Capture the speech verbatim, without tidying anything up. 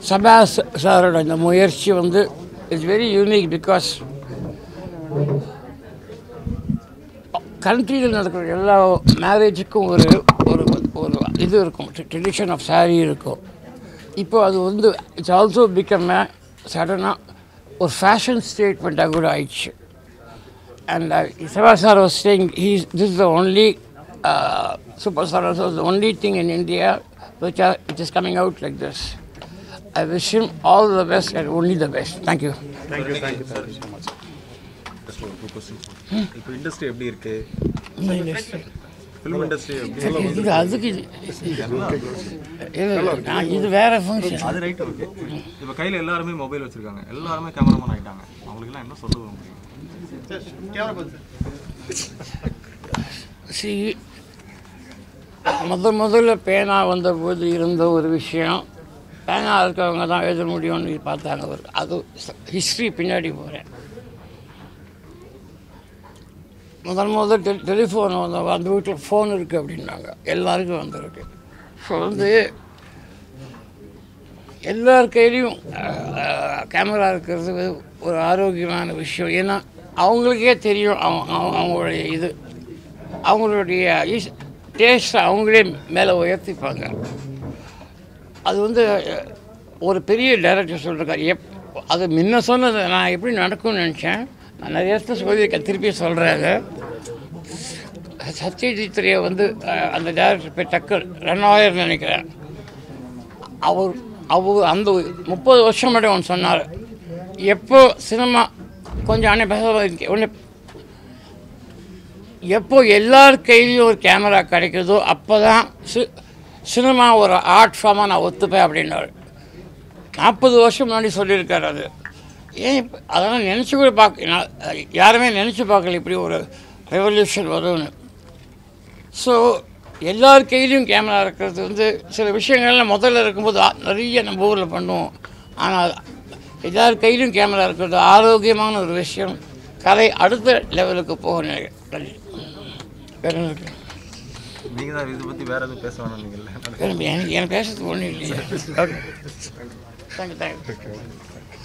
சபாஸ் சாரோட இந்த முயற்சி வந்து இட்ஸ் வெரி யூனிக் பிகாஸ் கண்ட்ரியில் நடக்கிற எல்லா மேரேஜுக்கும் ஒரு ஒரு ஒரு இது இருக்கும், ட்ரெடிஷன் ஆஃப் சாரீ இருக்கும். இப்போ அது வந்து இட்ஸ் ஆல்சோ பிகம் சடனாக ஒரு ஃபேஷன் ஸ்டேட்மெண்ட்டாக கூட ஆயிடுச்சு. அண்ட் சபாஸ் sir was saying he's this is the only super star was the only thing in India which are it is coming out like this. I wish him all the best and only the best. Thank you. Thank you. Thank you. Thank you so much. Just one question. இப்போ industry எப்படி இருக்கு? Industry film industry இது அதுக்கு நான் இது வேற function. அது right. Okay. இப்போ கையில் எல்லாருமே மொபைல் வச்சிருக்காங்க, எல்லாருமே கேமராமேன் ஆகிட்டாங்க. அவங்களுக்குலாம் என்ன சொல்ல முடியும்? கேமரா பார்த்து சி முத முதல்ல பேனா வந்தபோது இருந்த ஒரு விஷயம், பேனா இருக்கவங்க தான் எழுத முடியும்னு பார்த்தாங்க. ஒரு அது ஹிஸ்ட்ரி பின்னாடி போகிறேன். முதல் முதல் டெ டெலிஃபோன் வந்து அந்த வீட்டில் ஃபோன் இருக்குது அப்படின்னாங்க, எல்லாருக்கும் வந்திருக்கு. ஸோ வந்து எல்லார் கையிலையும் கேமரா இருக்கிறது ஒரு ஆரோக்கியமான விஷயம். ஏன்னா அவங்களுக்கே தெரியும் அவங்க அவங்களுடைய இது அவங்களுடைய டேஸ்ட்டை அவங்களே மேலே உயர்த்திப்பாங்க. அது வந்து ஒரு பெரிய டைரக்டர் சொல்லியிருக்காரு. எப் அது முன்ன சொன்னது நான் எப்படி நடக்கும்னு நினச்சேன், நான் நிறைய இடத்துல சொல்லியிருக்கேன், திருப்பி சொல்கிறாங்க. சத்யஜித்ரே வந்து அந்த டைரக்டர் போய் டக்கர் ரெண்டாயிரம் நினைக்கிறேன். அவர் அவர் அந்த முப்பது வருஷம் மட்டும் ஒன்று சொன்னார், எப்போ சினிமா கொஞ்சம் அண்ணன் பேச ஒன்று எப்போ எல்லார் கையிலையும் ஒரு கேமரா கிடைக்கிறதோ அப்போ தான் சி சினிமா ஒரு ஆர்ட் ஃபார்மாக நான் ஒத்துப்பேன் அப்படின்னாரு. நாற்பது வருஷம் முன்னாடி சொல்லியிருக்காரு. அது ஏன் இப்போ அதெல்லாம் நினச்சி கூட பார்க்க யாருமே நினச்சி பார்க்கல இப்படி ஒரு ரெவல்யூஷன் வரும்னு. ஸோ எல்லார் கையிலையும் கேமரா இருக்கிறது வந்து சில விஷயங்கள்லாம் முதல்ல இருக்கும்போது நிறைய நம்ம ஊரில் பண்ணுவோம். ஆனால் எல்லார் கையிலையும் கேமரா இருக்கிறது ஆரோக்கியமான ஒரு விஷயம். கலை அடுத்த லெவலுக்கு போகணும். நீங்கள் தான் இதை பற்றி வேறு எதுவும் பேச வேணாம். நீங்கள் எனக்கு எனக்கு பேசுறதுக்கு ஒன்றும் இல்லையா? Okay, thank you thank you.